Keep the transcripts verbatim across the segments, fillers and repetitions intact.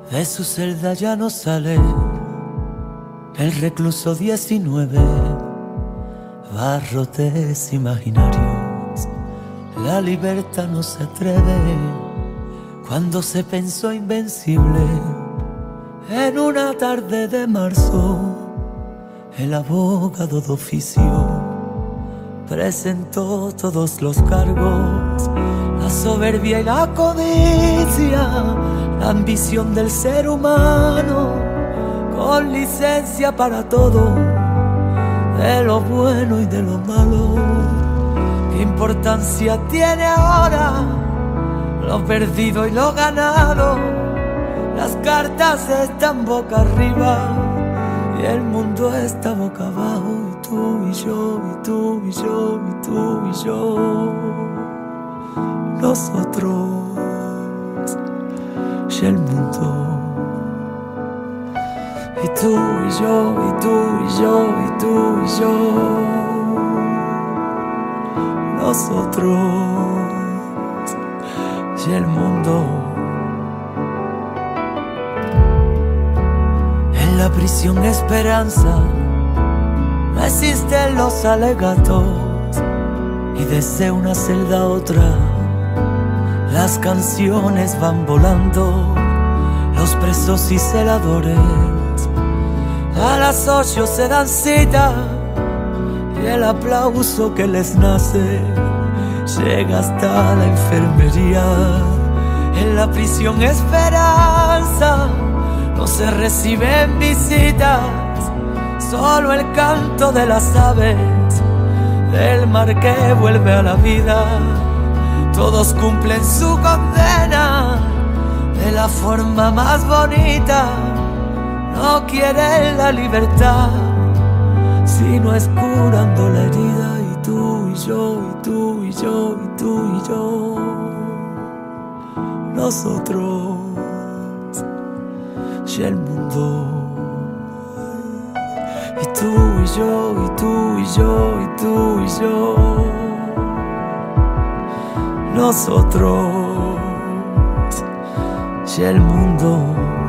De su celda ya no sale el recluso diecinueve, barrotes imaginarios. La libertad no se atreve cuando se pensó invencible. En una tarde de marzo, el abogado de oficio presentó todos los cargos. La soberbia y la codicia, la ambición del ser humano, con licencia para todo, de lo bueno y de lo malo. ¿Qué importancia tiene ahora lo perdido y lo ganado? Las cartas están boca arriba y el mundo está boca abajo. Y tú y yo, y tú y yo, y tú y yo, nosotros y el mundo. Y tú y yo, y tú y yo, y tú y yo, nosotros y el mundo. En la prisión Esperanza no existen los alegatos, y desde una celda a otra las canciones van volando. Los presos y celadores a las ocho se dan cita, y el aplauso que les nace llega hasta la enfermería. En la prisión Esperanza no se reciben visitas, solo el canto de las aves del mar que vuelve a la vida. Todos cumplen su condena de la forma más bonita. No quieren la libertad, sino es curando la herida. Y tú y yo, y tú y yo, y tú y yo, nosotros y el mundo. Y tú y yo, y tú y yo, y tú y yo, nosotros y el mundo.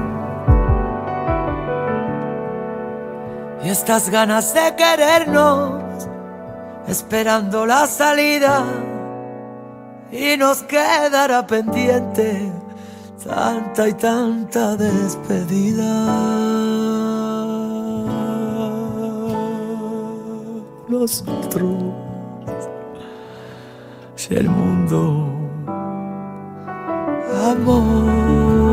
Y estas ganas de querernos, esperando la salida, y nos quedará pendiente tanta y tanta despedida. Nosotros y el mundo, amor.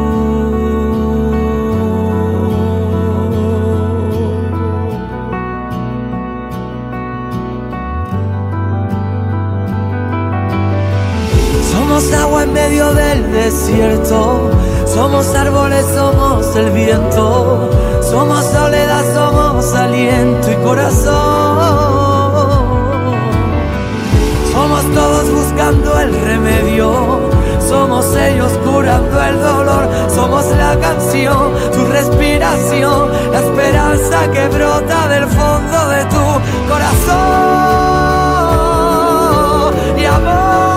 Somos agua en medio del desierto, somos árboles, somos el viento, somos soledad, somos aliento y corazón. Somos todos buscando el remedio, somos ellos curando el dolor. Somos la canción, tu respiración, la esperanza que brota del fondo de tu corazón. Y amor,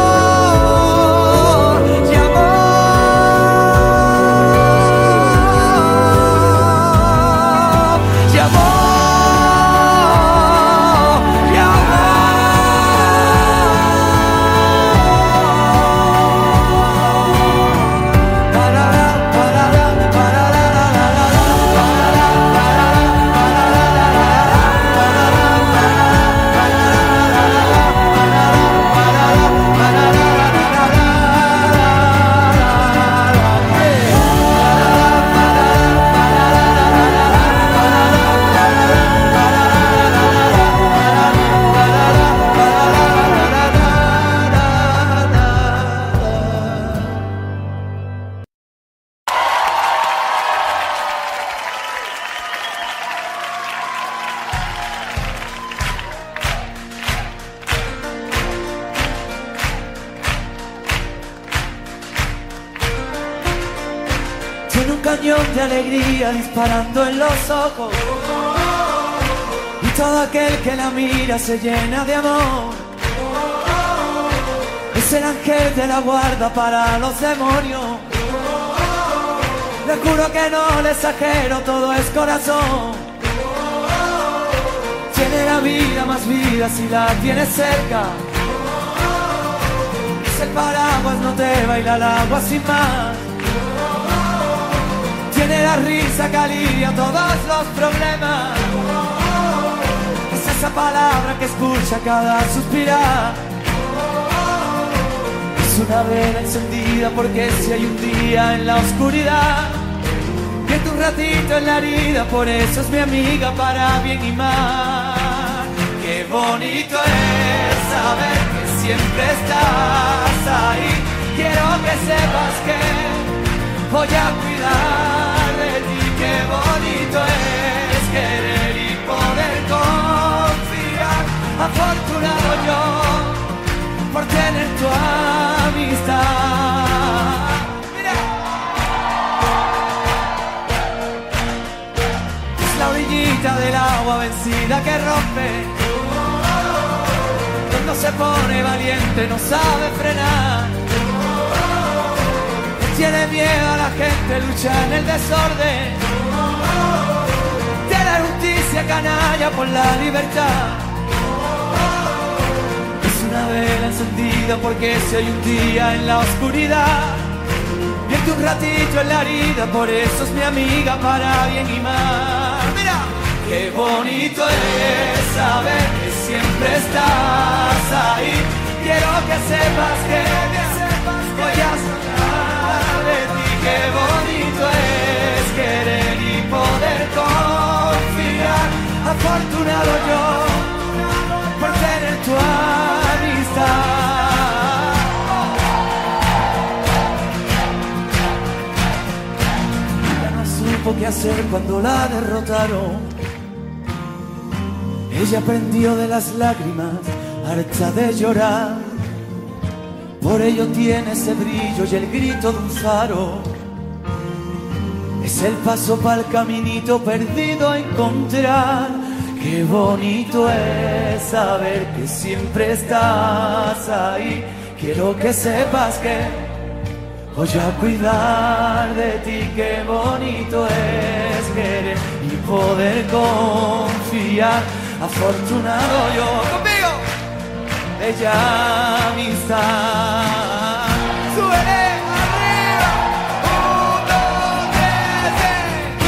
de alegría disparando en los ojos, y todo aquel que la mira se llena de amor. Es el ángel de la guarda para los demonios, Le juro que no le exagero, todo es corazón. Tiene la vida más vida si la tienes cerca. Es el paraguas, no te baila el agua sin más. Tiene la risa que alivia todos los problemas. Es esa palabra que escucha cada suspirar. Es una vela encendida porque si hay un día en la oscuridad, pierde un ratito en la herida, por eso es mi amiga para bien y mal. Qué bonito es saber que siempre estás ahí. Quiero que sepas que voy a cuidar de ti. Qué bonito es querer y poder confiar. Afortunado yo por tener tu amistad. Mira. Es la orillita del agua vencida que rompe. Cuando se pone valiente no sabe frenar. Tiene miedo a la gente, lucha en el desorden. De la justicia canalla por la libertad. Es una vela encendida porque si hay un día en la oscuridad, vierte un ratito en la herida, por eso es mi amiga para bien y mal. Mira, qué bonito es saber que siempre estás ahí. Quiero que sepas que voy a sacar de ti. Qué bonito es querer y poder confiar. Afortunado yo por tener tu amistad. Ella no supo qué hacer cuando la derrotaron. Ella aprendió de las lágrimas, harta de llorar. Por ello tiene ese brillo y el grito de un faro. Es el paso para el caminito perdido a encontrar. Qué bonito es saber que siempre estás ahí. Quiero que sepas que voy a cuidar de ti. Qué bonito es querer y poder confiar. Afortunado yo conmigo, bella amistad. Súbele arriba, uno, tres,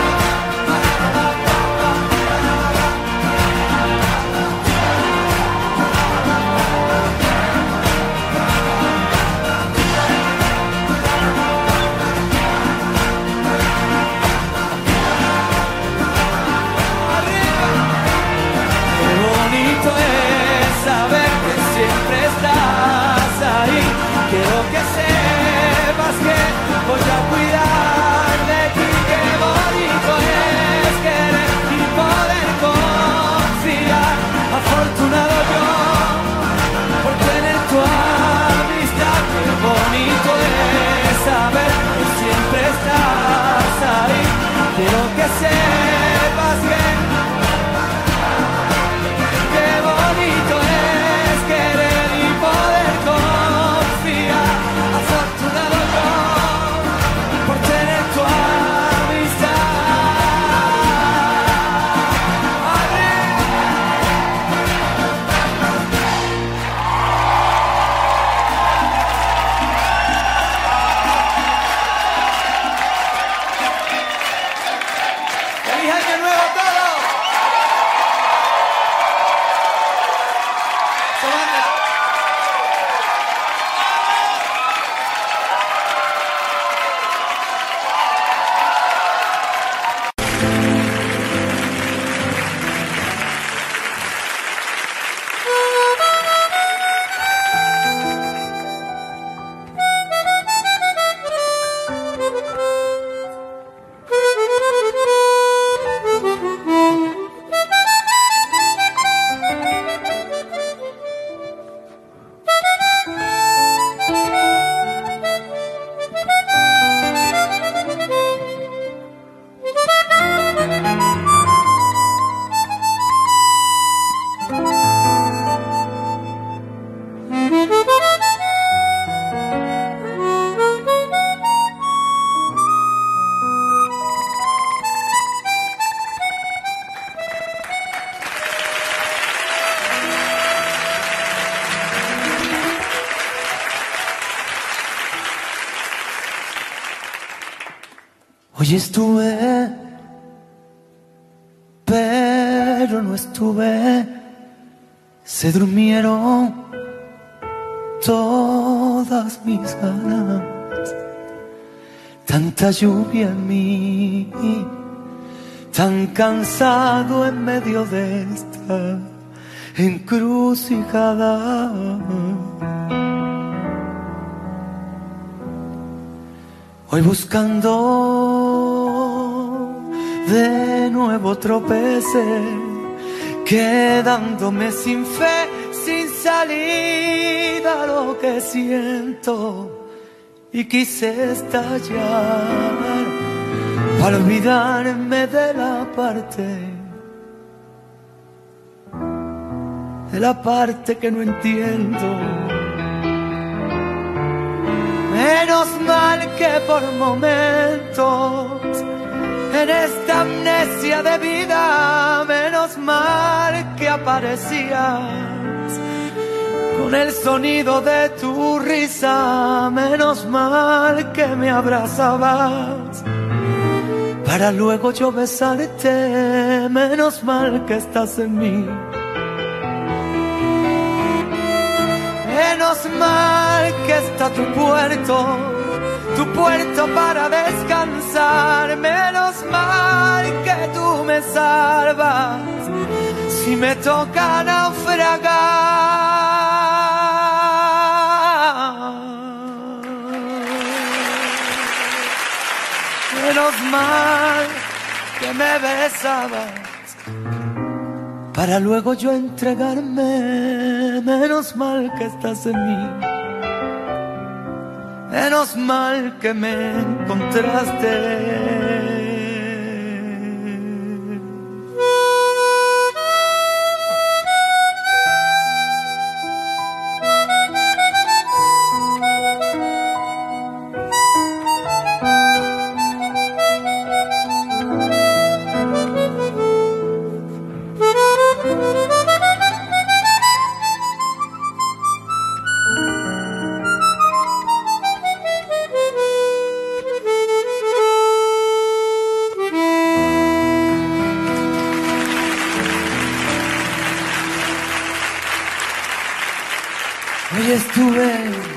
qué bonito es saber que siempre estás ahí. Quiero que sepas que voy a cuidar de ti. Qué bonito es querer y poder confiar. Afortunado yo por tener tu amistad. Qué bonito es saber que siempre estás ahí. Quiero que sepas que qué bonito es querer y poder confiar. Afortunado yo por tener tu amistad. Hoy estuve, pero no estuve. Se durmieron todas mis ganas. Tanta lluvia en mí, tan cansado en medio de esta encrucijada. Hoy buscando de nuevo tropecé, quedándome sin fe, sin salida lo que siento. Y quise estallar para olvidarme de la parte, de la parte que no entiendo. Menos mal que por momentos en esta amnesia de vida, menos mal que aparecías con el sonido de tu risa, menos mal que me abrazabas para luego yo besarte, menos mal que estás en mí. Menos mal que está tu puerto, tu puerto para descansar, menos mal que tú me salvas si me toca naufragar. Menos mal que me besabas para luego yo entregarme, menos mal que estás en mí. Menos mal que me encontraste. Hoy estuve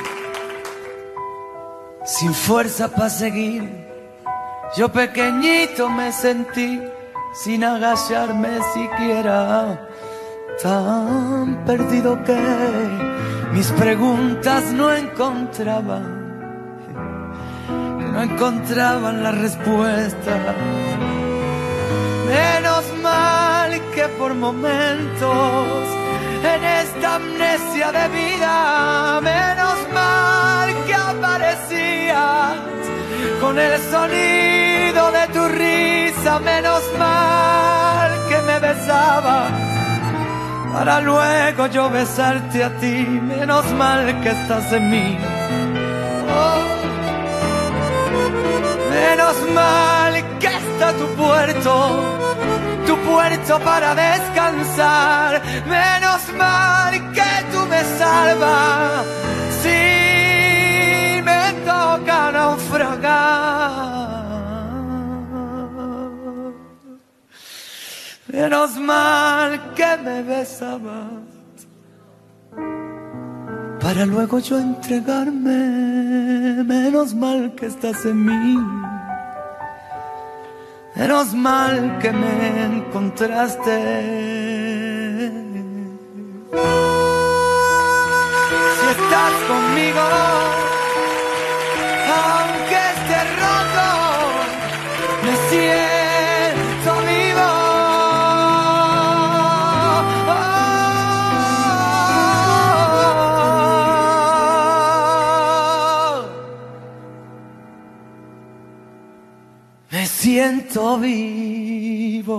sin fuerza para seguir, yo pequeñito me sentí sin agacharme siquiera, tan perdido que mis preguntas no encontraban, que no encontraban la respuesta. Menos mal que por momentos en esta amnesia de vida, menos mal que aparecías con el sonido de tu risa, menos mal que me besabas para luego yo besarte a ti, menos mal que estás en mí. Oh, menos mal que está tu puerto, tu puerto para descansar, menos mal que tú me salvas si me toca naufragar. Menos mal que me besabas para luego yo entregarme, menos mal que estás en mí. Menos mal que me encontraste. Si estás conmigo, aunque esté roto, me siento vivo. Me siento vivo.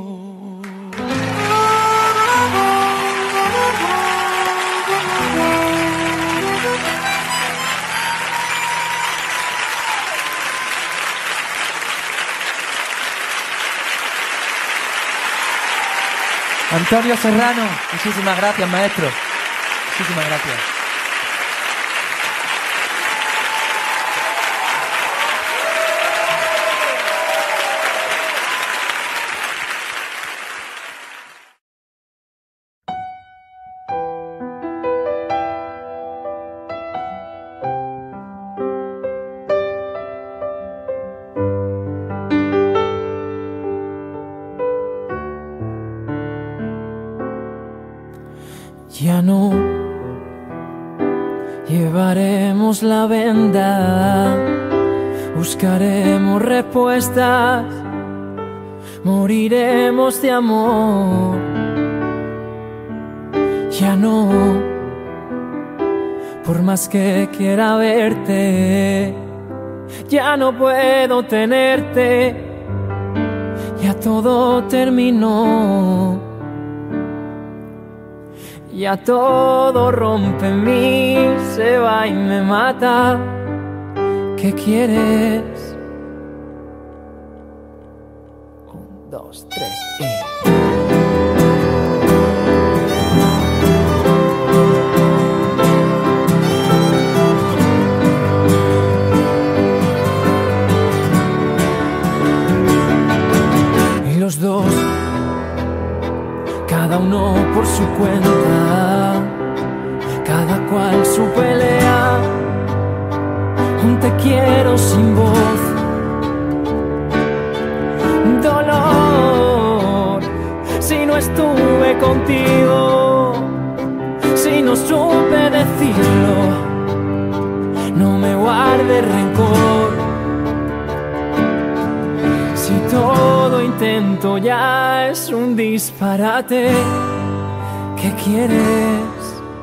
Antonio Serrano, muchísimas gracias, maestro. Muchísimas gracias. quitaremos la venda, buscaremos respuestas, moriremos de amor. Ya no, por más que quiera verte, ya no puedo tenerte, ya todo terminó. Ya todo rompe en mí, se va y me mata. ¿Qué quieres? Un, dos, tres y... Los dos, cada uno por su cuenta, cada cual su pelea. Un te quiero sin voz, dolor. Si no estuve contigo, si no supe decirlo, no me guardes rencor. Si todo intento ya es un disparate, ¿qué quieres?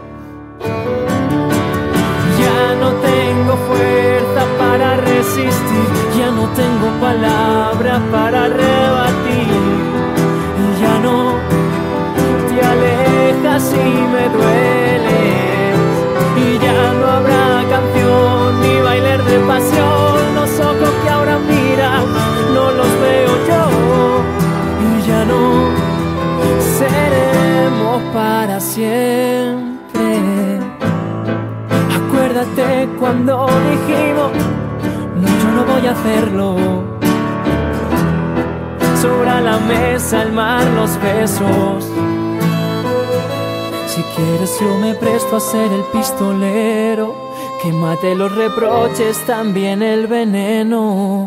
Ya no tengo fuerza para resistir, ya no tengo palabras para rebatir. Y ya no te alejas y me dueles, y ya no habrá canción ni bailar de pasión. Los ojos que ahora miras no los veo yo, y ya no seremos para siempre. Acuérdate cuando dijimos, no, yo no voy a hacerlo. Sobre la mesa el mar, los besos. Si quieres yo me presto a ser el pistolero, que mate los reproches, también el veneno.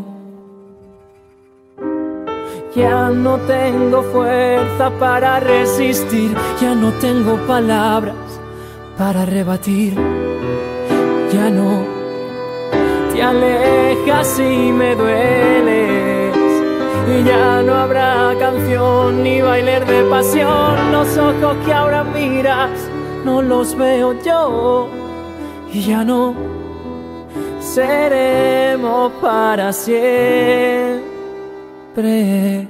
Ya no tengo fuerza para resistir, ya no tengo palabras para rebatir. Ya no te alejas y me dueles, y ya no habrá canción ni bailar de pasión. Los ojos que ahora miras no los veo yo, y ya no seremos para siempre.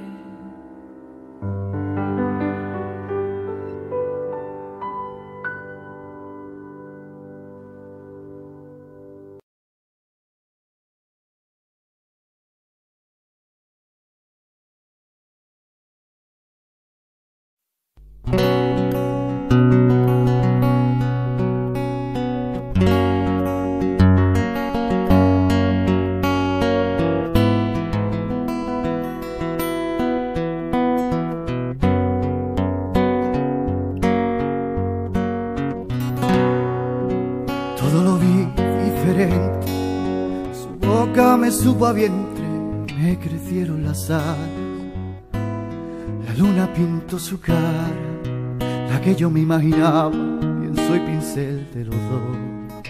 Me supo a vientre, me crecieron las alas. La luna pintó su cara, la que yo me imaginaba, pienso y pincel de los dos.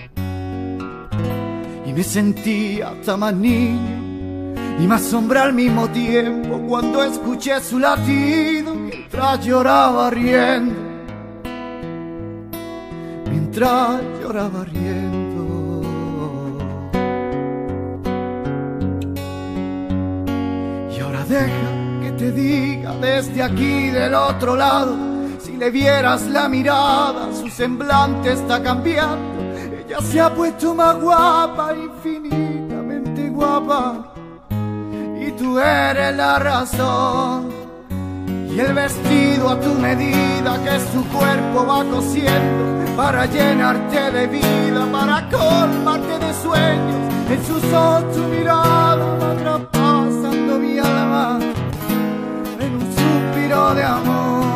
Y me sentía hasta más niño y más sombra al mismo tiempo cuando escuché su latido mientras lloraba riendo, mientras lloraba riendo. Deja que te diga desde aquí del otro lado, si le vieras la mirada, su semblante está cambiando. Ella se ha puesto más guapa, infinitamente guapa, y tú eres la razón. Y el vestido a tu medida que su cuerpo va cosiendo para llenarte de vida, para colmarte de sueños. En sus ojos tu mirada va traspasando mi alma en un suspiro de amor.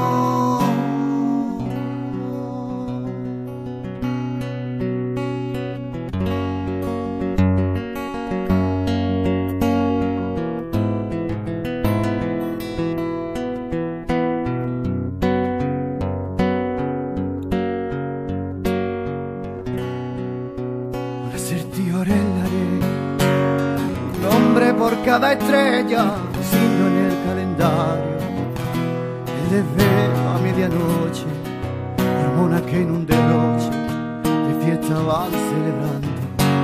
por cada estrella, signo en el calendario. El desvelo a medianoche, hormonas que en un derroche de fiesta van celebrando.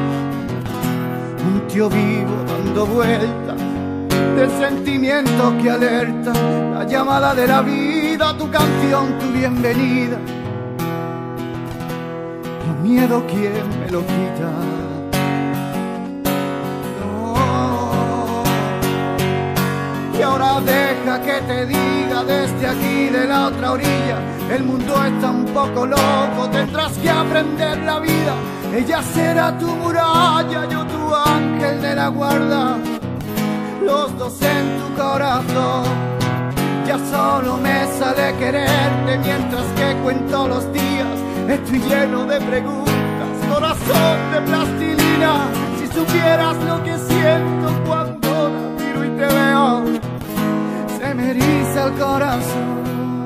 Un tío vivo dando vueltas de sentimientos que alertan, la llamada de la vida, tu canción, tu bienvenida. Los miedos, ¿quién me lo quita? Y ahora deja que te diga desde aquí de la otra orilla, el mundo está un poco loco, tendrás que aprender la vida. Ella será tu muralla, yo tu ángel de la guarda, los dos en tu corazón. Ya solo me sale quererte mientras que cuento los días. Estoy lleno de preguntas, corazón de plastilina. Si supieras lo que siento cuando la miro y te veo, se me eriza el corazón.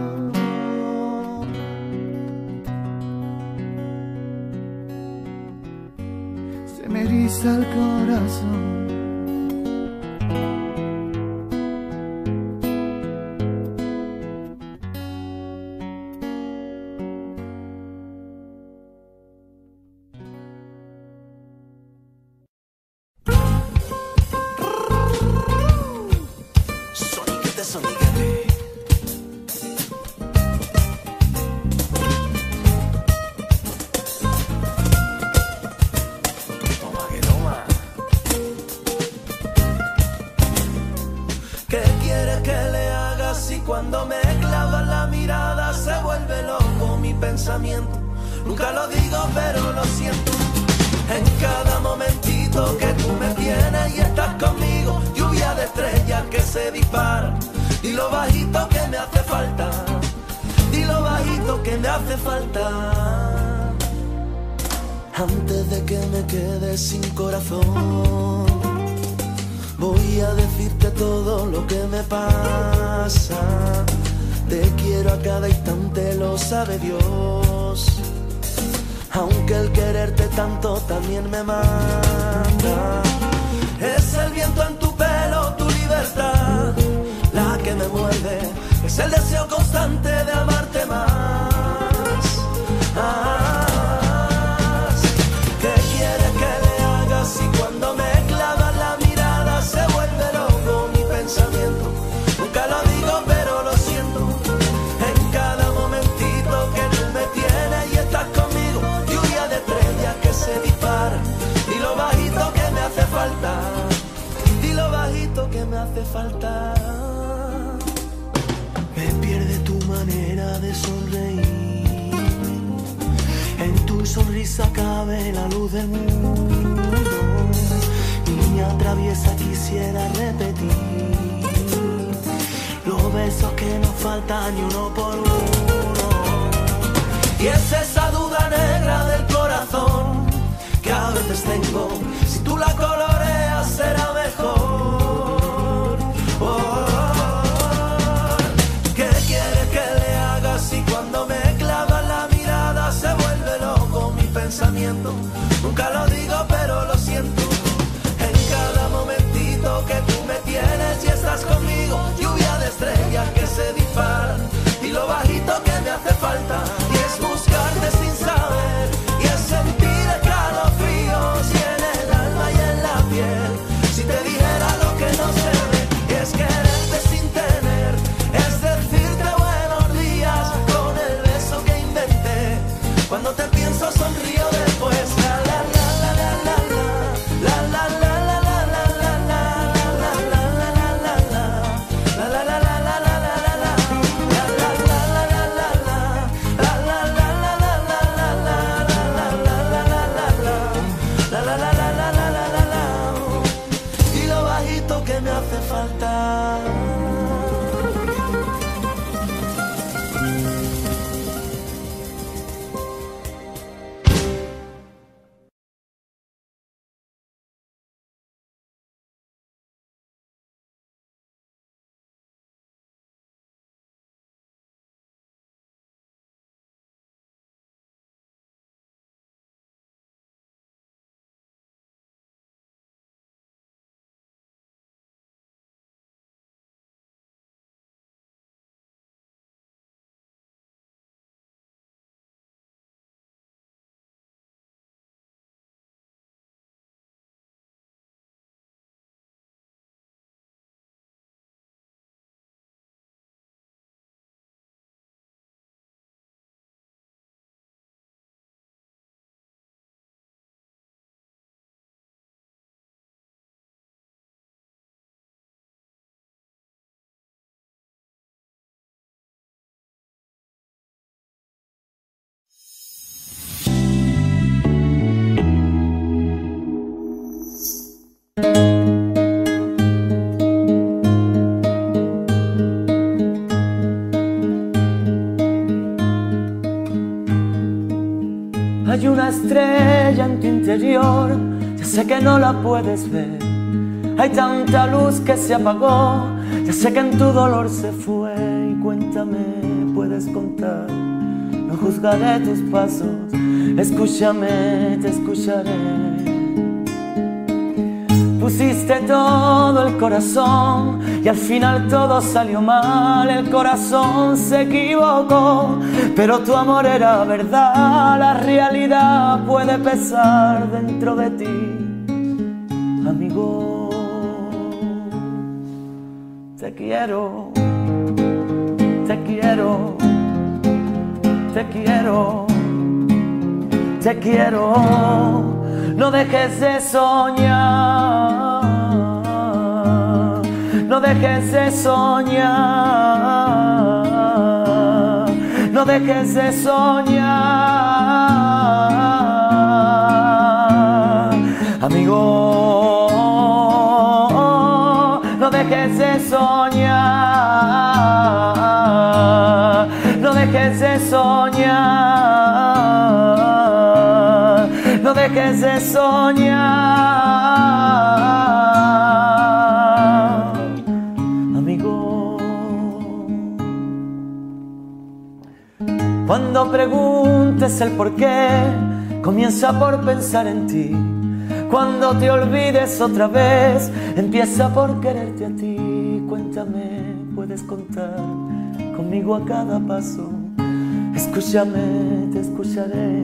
Se me eriza el corazón. Cuando me clava la mirada se vuelve loco mi pensamiento. Nunca lo digo pero lo siento. En cada momentito que tú me tienes y estás conmigo, lluvia de estrellas que se disparan. Y lo bajito que me hace falta, y lo bajito que me hace falta. Antes de que me quede sin corazón, voy a decirte todo lo que me pasa. Te quiero a cada instante, lo sabe Dios. Aunque el quererte tanto también me mata. Es el viento en tu pelo, tu libertad, la que me muerde. Es el deseo constante de amarte más. Ah, ¿qué quieres que le haga si cuando me clava la mirada se vuelve loco mi pensamiento? Nunca lo digo pero lo siento. En cada momentito que tú me tienes y estás conmigo, lluvia de estrellas que se disparan. Y lo bajito que me hace falta, y lo bajito que me hace falta. Me pierde tu manera de sonreír. En tu sonrisa cabe la luz del mundo. Niña traviesa quisiera repetir los besos que nos faltan y uno por uno. Y es esa duda negra del corazón que a veces tengo. Si tú la coloreas será mejor. Oh, ¿qué quieres que le haga si cuando me clava la mirada se vuelve loco mi pensamiento? Nunca lo digo pero lo siento. En cada momentito que tú me tienes y estás conmigo, lluvia de estrellas que se disparan. Y lo bajito que me hace falta, y es buscarte sin saber, y es sentir escalofríos y en el alma y en la interior, ya sé que no la puedes ver. Hay tanta luz que se apagó, ya sé que en tu dolor se fue. Y cuéntame, puedes contar, no juzgaré tus pasos. Escúchame, te escucharé. Pusiste todo el corazón y al final todo salió mal. El corazón se equivocó, pero tu amor era verdad. La realidad puede pesar dentro de ti, amigo. Te quiero, te quiero, te quiero, te quiero. No dejes de soñar, no dejes de soñar, no dejes de soñar, amigo. No dejes de soñar, no dejes de soñar, no dejes de soñar, amigo. Cuando preguntes el por qué, comienza por pensar en ti. Cuando te olvides otra vez, empieza por quererte a ti. Cuéntame, puedes contar conmigo a cada paso. Escúchame, te escucharé.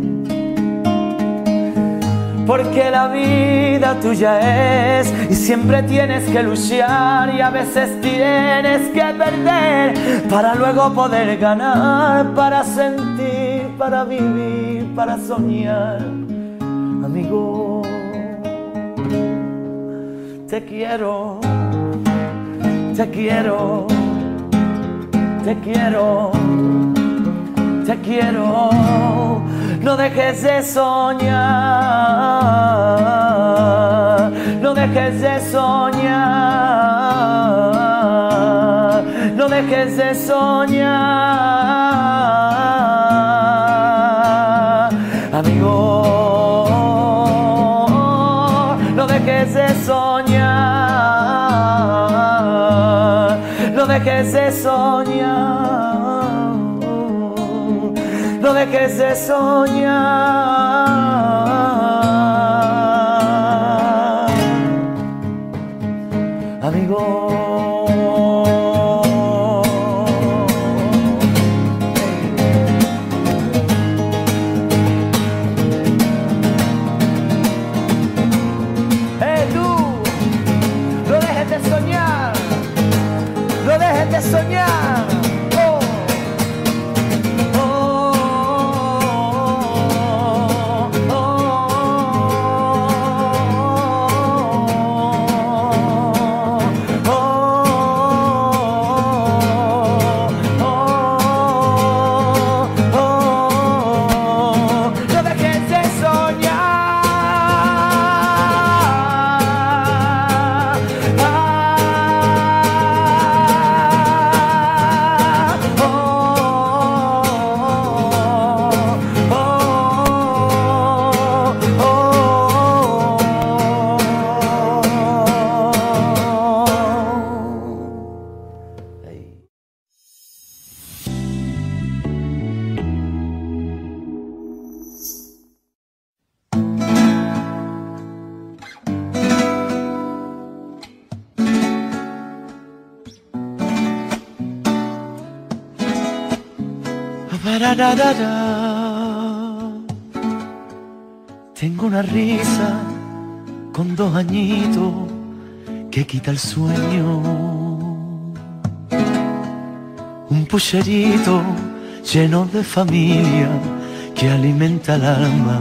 Porque la vida tuya es y siempre tienes que luchar, y a veces tienes que perder para luego poder ganar, para sentir, para vivir, para soñar, amigo. Te quiero, te quiero, te quiero, te quiero. No dejes de soñar, no dejes de soñar, no dejes de soñar, amigo. No dejes de soñar, no dejes de soñar, no dejes de soñar, amigo. ¡Eh, tú! ¡No dejes de soñar! ¡No dejes de soñar! Tengo una risa con dos añitos que quita el sueño, un pucherito lleno de familia que alimenta el alma,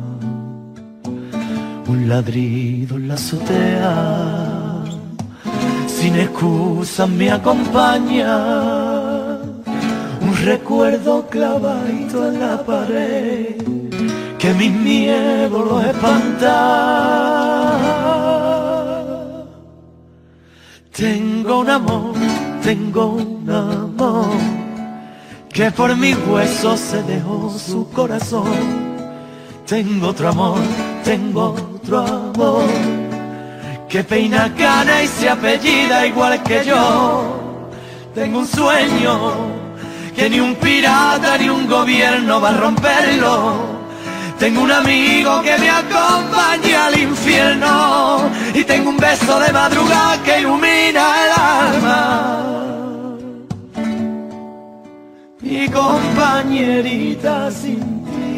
un ladrido en la azotea sin excusas me acompaña. Un recuerdo clavadito en la pared que mis miedos los espanta. Tengo un amor, tengo un amor que por mis huesos se dejó su corazón. Tengo otro amor, tengo otro amor que peina cana y se apellida igual que yo. Tengo un sueño que ni un pirata ni un gobierno va a romperlo. Tengo un amigo que me acompaña al infierno y tengo un beso de madrugada que ilumina el alma. Mi compañerita sin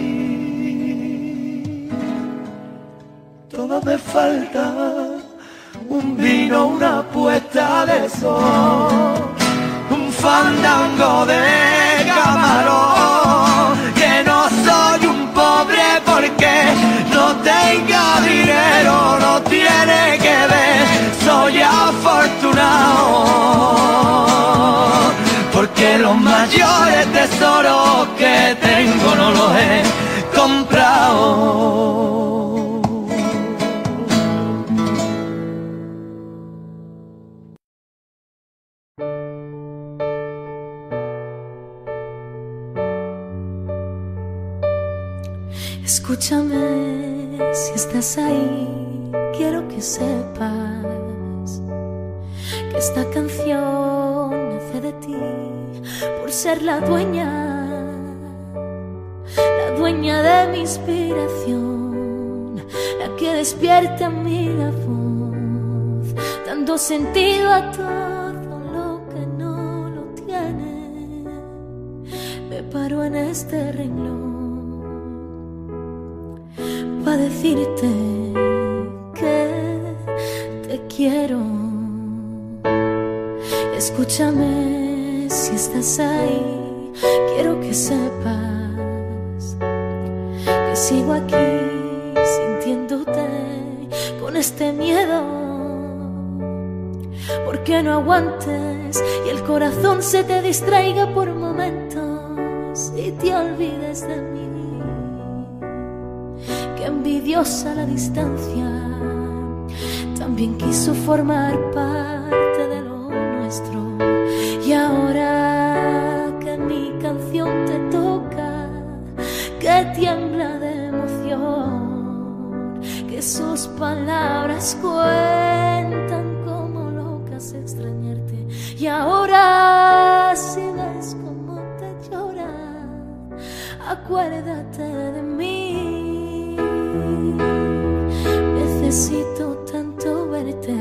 ti, todo me falta, un vino, una puesta de sol, un fandango de camarón, que no soy un pobre porque no tenga dinero, no tiene que ver, soy afortunado, porque los mayores tesoros que tengo no los he comprado. Escúchame, si estás ahí, quiero que sepas que esta canción nace de ti por ser la dueña, la dueña de mi inspiración, la que despierta en mí la voz, dando sentido a todo lo que no lo tiene. Me paro en este renglón para decirte que te quiero. Escúchame, si estás ahí, quiero que sepas que sigo aquí sintiéndote con este miedo, porque no aguantes y el corazón se te distraiga por momentos y te olvides de mí. Envidiosa la distancia, también quiso formar parte de lo nuestro. Y ahora que mi canción te toca, que tiembla de emoción, que sus palabras cuentan como locas extrañarte. Y ahora si ves cómo te llora, acuérdate de mí. Necesito tanto verte.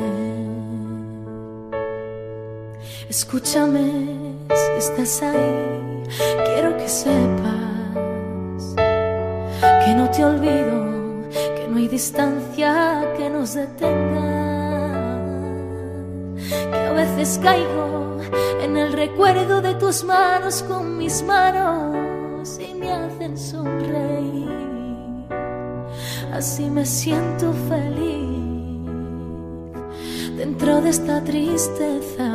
Escúchame, si estás ahí, quiero que sepas que no te olvido, que no hay distancia que nos detenga, que a veces caigo en el recuerdo de tus manos con mis manos y me hacen sonreír. Así me siento feliz dentro de esta tristeza.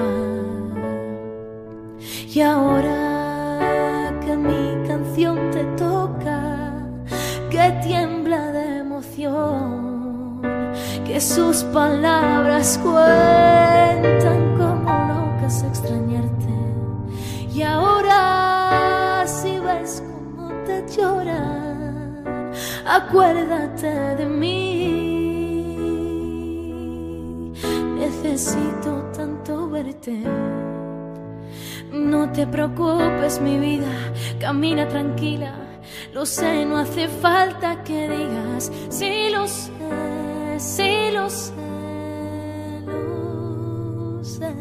Y ahora que mi canción te toca, que tiembla de emoción, que sus palabras cuentan como locas extrañarte. Y ahora si ves cómo te lloran, acuérdate de mí. Necesito tanto verte. No te preocupes, mi vida, camina tranquila. Lo sé, no hace falta que digas. Sí lo sé, sí lo sé, lo sé.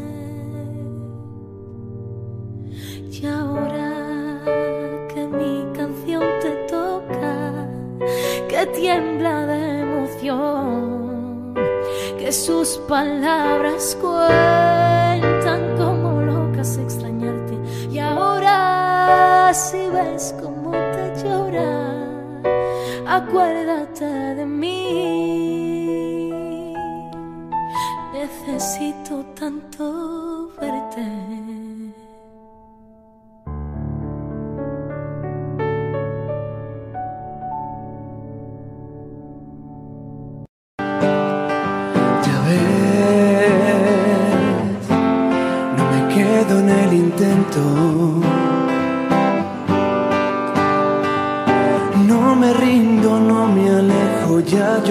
Y ahora que mi canción te toca, que tiembla de emoción, que sus palabras cuentan como locas extrañarte. Y ahora si ves cómo te llora, acuérdate de mí. Necesito tanto verte. En el intento no me rindo, no me alejo, ya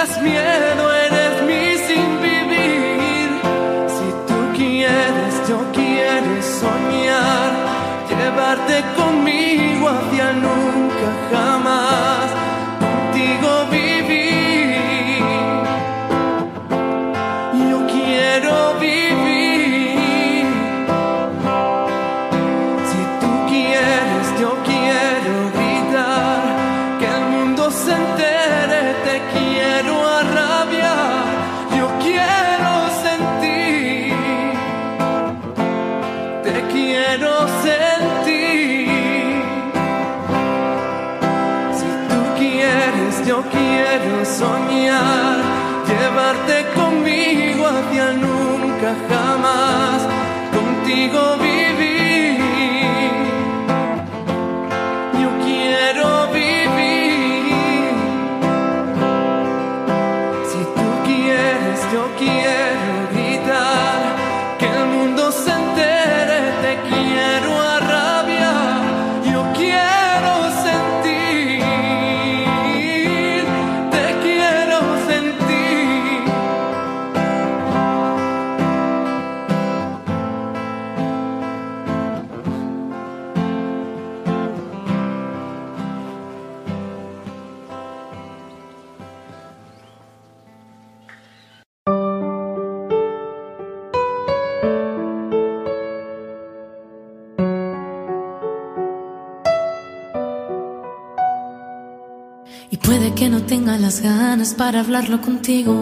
tienes miedo, eres mi sin vivir. Si tú quieres, yo quiero soñar, llevarte conmigo hacia nunca jamás, contigo vivir. Yo quiero vivir. Si tú quieres, yo quiero gritar, que el mundo se entere, te quiero arrabiar. Yo quiero sentir, te quiero sentir. Si tú quieres, yo quiero soñar, llevarte conmigo hacia nunca jamás, contigo vivir. Yo quiero vivir. Si tú quieres, yo quiero gritar, que el mundo se entere, te quiero arrabiar. Yo quiero sentir, te quiero sentir. Y puede que no tenga las ganas para hablarlo contigo,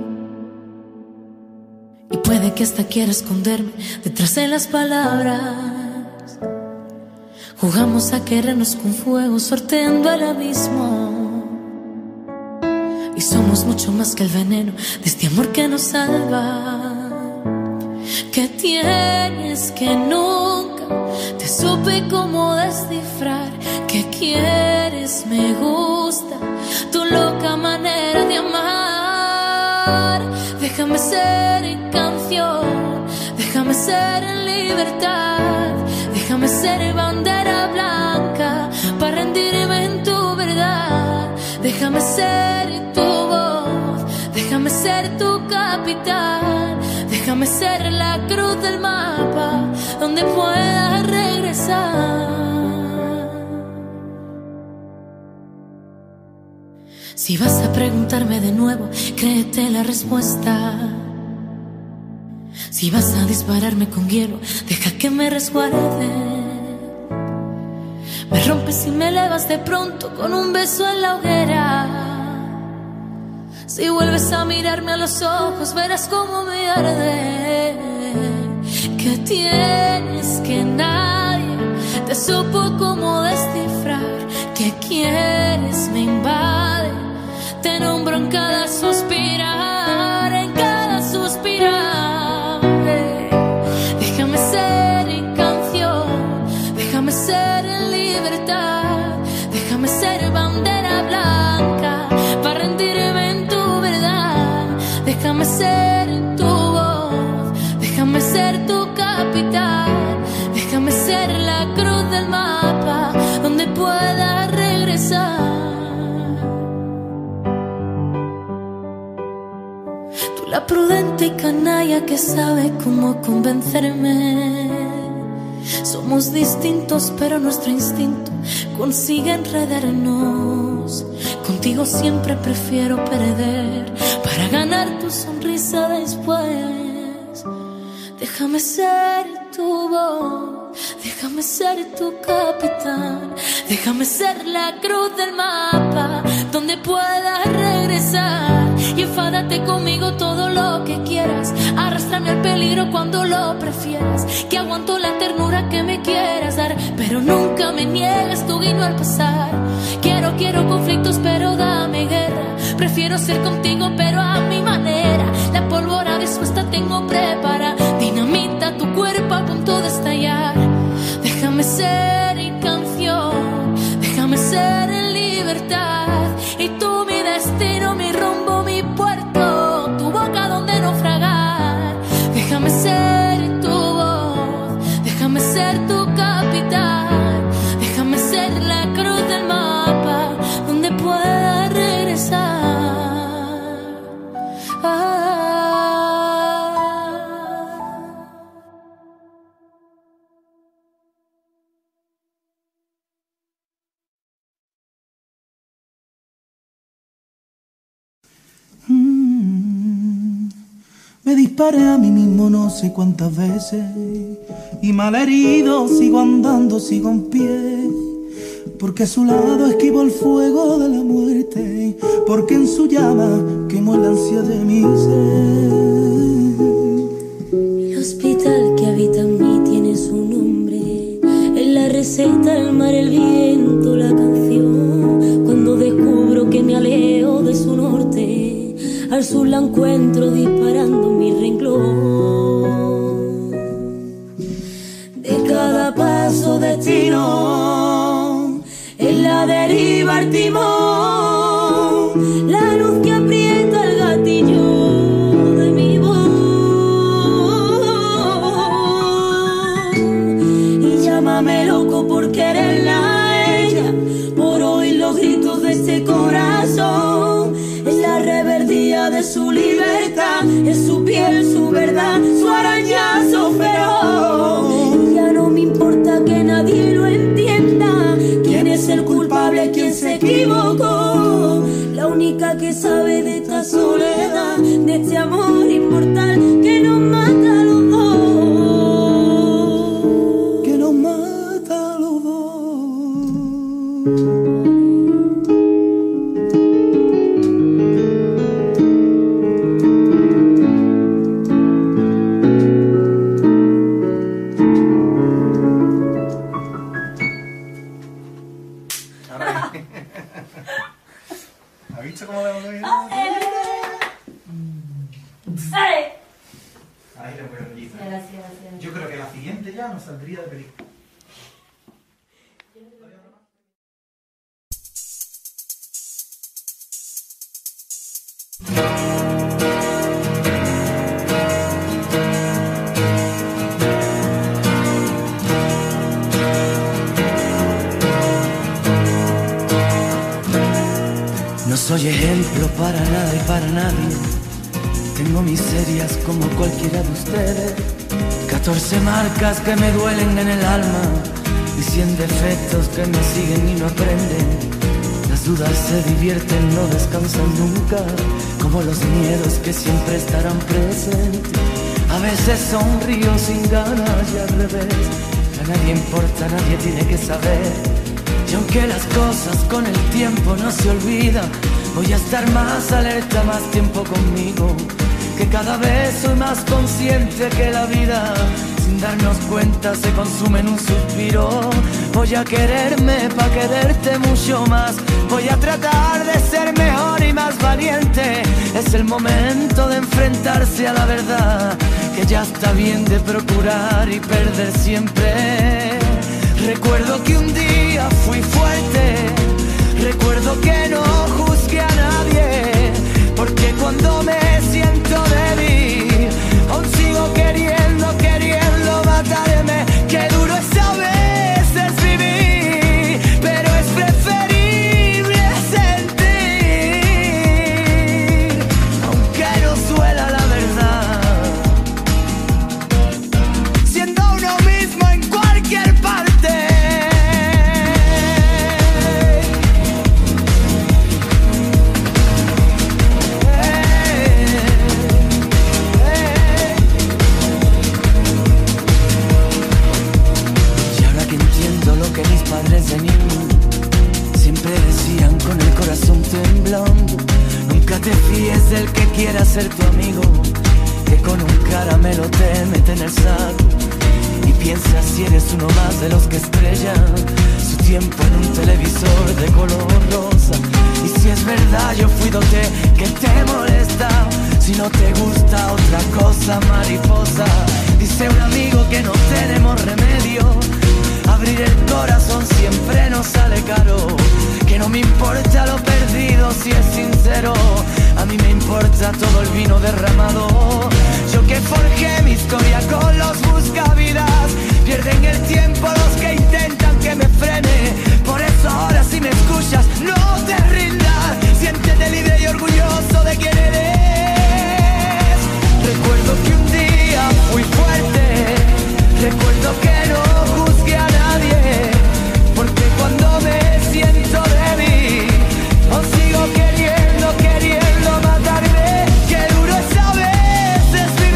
y puede que hasta quiera esconderme detrás de las palabras. Jugamos a querernos con fuego, sorteando el abismo, y somos mucho más que el veneno de este amor que nos salva. ¿Qué tienes que nunca te supe cómo descifrar? ¿Qué quieres? Me gusta tu loca manera de amar. Déjame ser canción, déjame ser en libertad, déjame ser bandera blanca para rendirme en tu verdad. Déjame ser tu voz, déjame ser tu capitán, déjame ser la cruz del mapa donde puedas regresar. Si vas a preguntarme de nuevo, créete la respuesta. Si vas a dispararme con hielo, deja que me resguarde. Me rompes y me elevas de pronto con un beso en la hoguera. Si vuelves a mirarme a los ojos, verás cómo me arde. ¿Qué tienes que nadie te supo cómo descifrar? ¿Qué quieres? Me invade, te nombro en cada suspirar, en cada suspirar. Déjame ser en canción, déjame ser en libertad, déjame ser bandera blanca para rendirme en tu verdad. Déjame ser tu voz, déjame ser tu capitán, déjame ser la cruz del mapa donde puedas regresar. La prudente y canalla que sabe cómo convencerme. Somos distintos, pero nuestro instinto consigue enredarnos. Contigo siempre prefiero perder para ganar tu sonrisa después. Déjame ser tu voz, déjame ser tu capitán, déjame ser la cruz del mapa donde puedas regresar. Y enfádate conmigo todo lo que quieras, arrástrame al peligro cuando lo prefieras, que aguanto la ternura que me quieras dar, pero nunca me niegues tu guiño al pasar. Quiero, quiero conflictos, pero dame guerra. Prefiero ser contigo, pero a mi manera. La pólvora dispuesta tengo prepara, dinamita tu cuerpo a punto de estallar. Déjame ser en canción, déjame ser en libertad, y tú mi destino, mi rumbo, mi puerto, tu boca donde naufragar. Déjame ser tu voz, déjame ser tu capitán, déjame ser la cruz del mapa donde pueda regresar. disparé a mí mismo no sé cuántas veces y malherido sigo andando, sigo en pie, porque a su lado esquivo el fuego de la muerte, porque en su llama quemó el ansia de mi ser. El hospital que habita en mí tiene su nombre, en la receta, el mar, el viento, la canción. Cuando descubro que me alejo de su norte, al sur la encuentro disparando mi renglón. De cada paso destino, en la deriva el timón, la luz que aprieta el gatillo de mi voz. Y llámame loco por quererla a ella, por oír los gritos de este corazón. Es la reverdía de su libertad, es su piel, su verdad, su arañazo feroz. Ya no me importa que nadie lo entienda, quién es el culpable, quién se equivocó. La única que sabe de esta soledad, de este amor inmortal que nos mata a los dos. Que nos mata a los dos. ¿Has visto cómo le hemos oído? Ahí le voy a reír. Yo creo que la siguiente ya nos saldría de película. No soy ejemplo para nada y para nadie. Tengo miserias como cualquiera de ustedes. Catorce marcas que me duelen en el alma y cien defectos que me siguen y no aprenden. Las dudas se divierten, no descansan nunca, como los miedos que siempre estarán presentes. A veces sonrío sin ganas y al revés. A nadie importa, nadie tiene que saber. Y aunque las cosas con el tiempo no se olvidan, voy a estar más alerta, más tiempo conmigo, que cada vez soy más consciente que la vida, sin darnos cuenta, se consume en un suspiro. Voy a quererme pa' quererte mucho más, voy a tratar de ser mejor y más valiente. Es el momento de enfrentarse a la verdad, que ya está bien de procurar y perder siempre. Recuerdo que un día fui fuerte, recuerdo que no juzgué a nadie, porque cuando me siento débil, aún sigo queriendo, queriendo matarme. Qué duro es a veces vivir, pero es preferible sentir, aunque no duela la verdad, siendo uno mismo en cualquier parte. Que mis padres de niño siempre decían con el corazón temblando: nunca te fíes del que quiera ser tu amigo, que con un caramelo te mete en el saco. Y piensa si eres uno más de los que estrellan su tiempo en un televisor de color rosa. Y si es verdad yo fui dote que te molesta, si no te gusta otra cosa, mariposa. Dice un amigo que no tenemos remedio, abrir el corazón siempre nos sale caro, que no me importa lo perdido si es sincero, a mí me importa todo el vino derramado. Yo que forjé mi historia con los buscavidas, pierden el tiempo los que intentan que me frene. Por eso ahora si me escuchas no te rindas, siéntete libre y orgulloso de quién eres. Recuerdo que un día fui fuerte, recuerdo que no juzgué a nadie, porque cuando me siento débil, aún sigo queriendo, queriendo matarme. Qué duro es a veces vivir.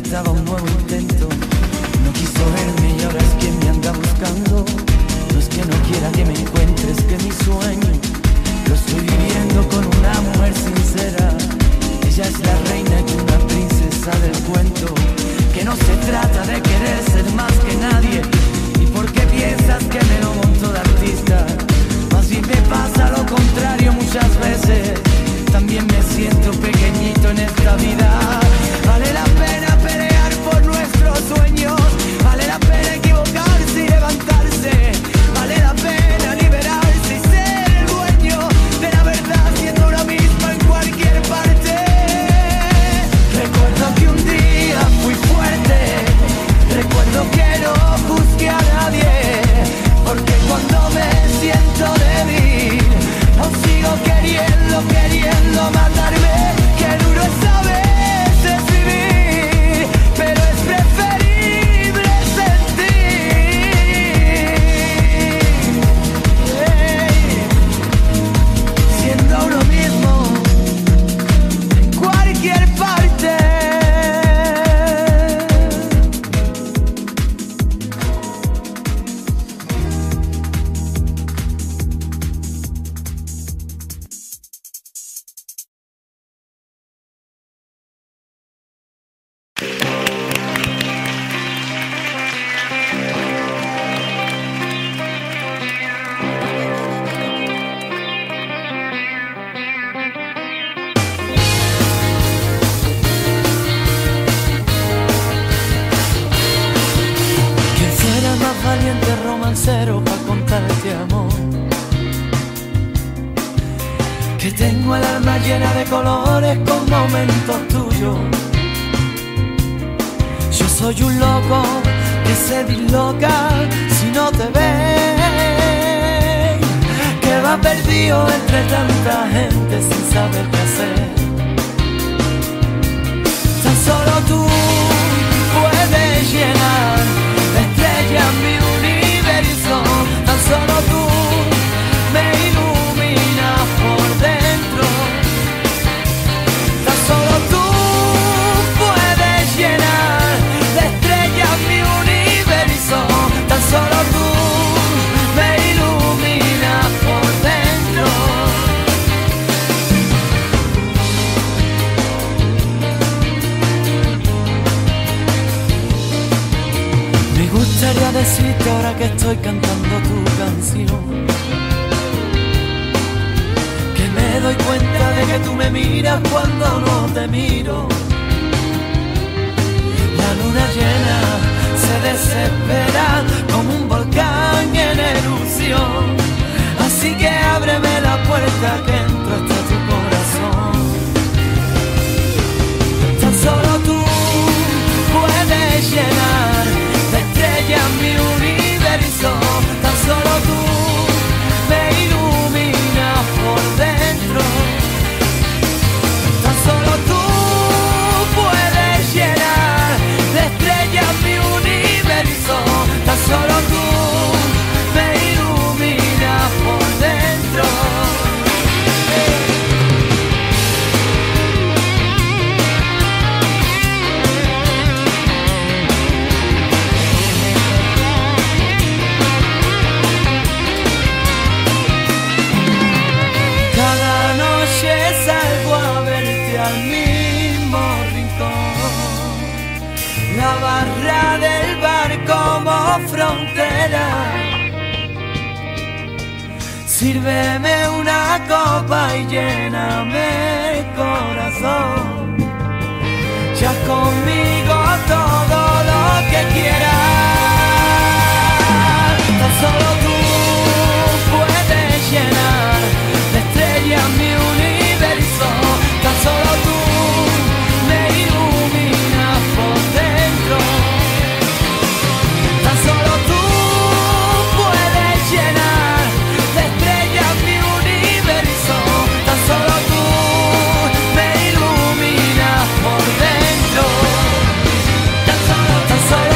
necesitaba un nuevo intento. No quiso verme y ahora es quien me anda buscando. No es que no quiera que me encuentre, es que mi sueño lo estoy viviendo con una mujer sincera. Ella es la reina y una princesa del cuento. Que no se trata de querer ser más que nadie. ¿Y por qué piensas que me lo monto de artista? Más bien me pasa lo contrario muchas veces. También me siento pequeñito en esta vida. Vale la pena pelear por nuestros sueños. Vale la pena equivocarse y levantarse. Vale la pena liberarse y ser el dueño de la verdad, siendo uno mismo en cualquier parte. Recuerdo que un día fui fuerte. Recuerdo que no juzgué a nadie. Porque cuando me siento débil, aún sigo queriendo, queriendo matarme. Qué duro es a veces vivir, pero es preferible sentir. Hey, siendo uno mismo en cualquier parte. Valiente romancero pa' contarte amor, que tengo el alma llena de colores con momentos tuyos. Yo soy un loco que se disloca si no te ve, que va perdido entre tanta gente sin saber qué hacer. Tan solo tú puedes llenar de estrellas mi universo. Tan solo tú me iluminas por dentro. Tan solo tú puedes llenar de estrellas mi universo. Tan solo tú me iluminas por dentro. Me gustaría decirte ahora que estoy cantando tu canción, que me doy cuenta de que tú me miras cuando no te miro. La luna llena se desespera como un volcán en erupción. Así que ábreme la puerta que entro hasta tu corazón. Tan solo tú puedes llenar de estrellas mi universo. Tan solo tú me iluminas por dentro. Tan solo tú puedes llenar de estrellas mi universo. Tan solo tú me iluminas por dentro. La barra del bar como frontera. Sírveme una copa y lléname el corazón. Ya conmigo todo lo que quieras. Tan solo tú puedes llenar de estrellas mi universo. Tan solo tú me iluminas por dentro. Tan solo tú puedes llenar de estrellas mi universo. Tan solo tú me iluminas por dentro. Tan solo, tan solo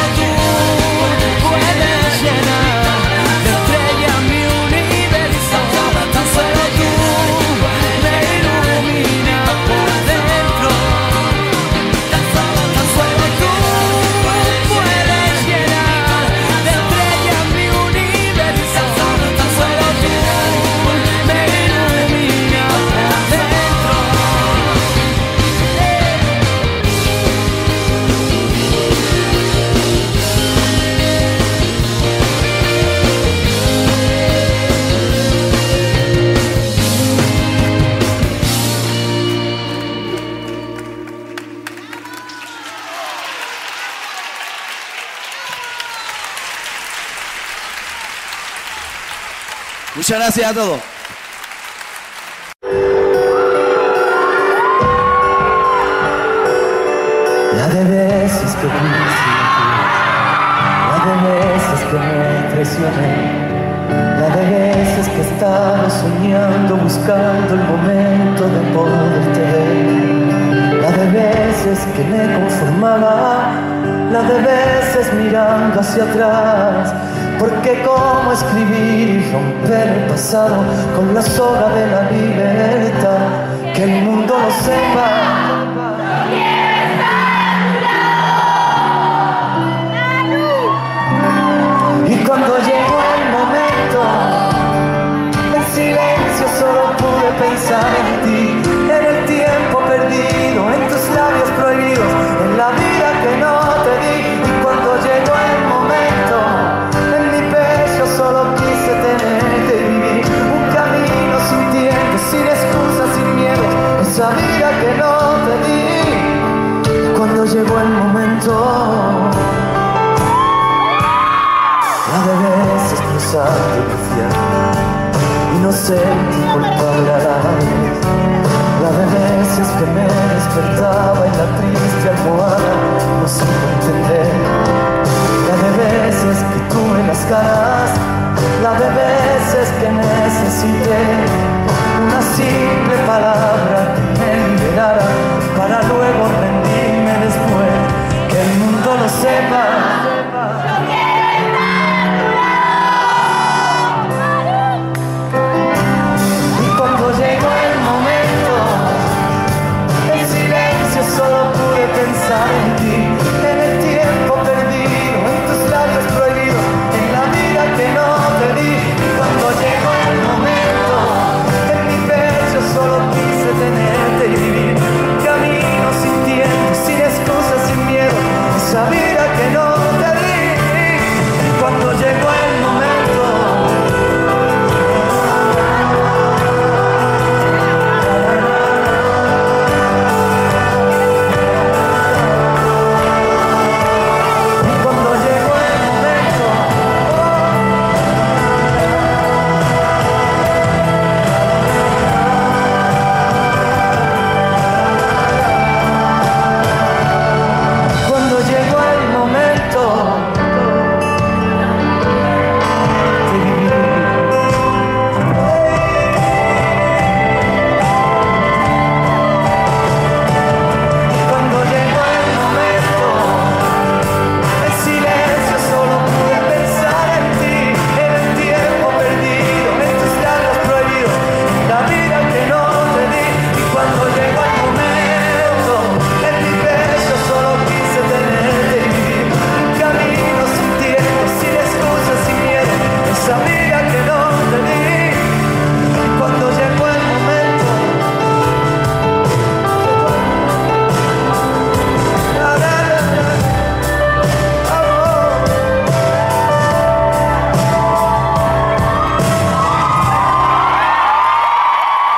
Muchas gracias a todos. La de veces que quise, la de veces que me traicioné, la de veces que estaba soñando, buscando el momento de poderte ver, la de veces que me conformaba, la de veces mirando hacia atrás, porque cómo escribir y romper el pasado con la soga de la libertad, que el mundo lo sepa. Cuando llegó el momento, en silencio solo pude pensar en ti, en el tiempo perdido, en tus labios prohibidos, en la vida que no te di. Y cuando llegó el momento, en mi pecho solo quise tenerte y vivir un camino sin tiempo, sin excusas, sin miedo, esa vida que no te di. Y cuando llegó el momento, la de veces cruzando el cielo, inocente y culpable a la vez, la de veces que me despertaba en la triste almohada, no sé entender, la de veces que tuve las ganas, la de veces que necesité una simple palabra que me liberara, para luego rendirme después, que el mundo lo sepa. Solo pude pensar en ti, en el tiempo perdido, en tus labios prohibidos, en la vida que no te di. Y cuando llegó el momento, en mi pecho solo quise tenerte y vivir un camino sin tiempo, sin excusas, sin miedo, esa vida que no te di. Y cuando llegó el momento,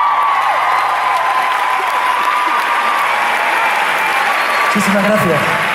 muchísimas gracias.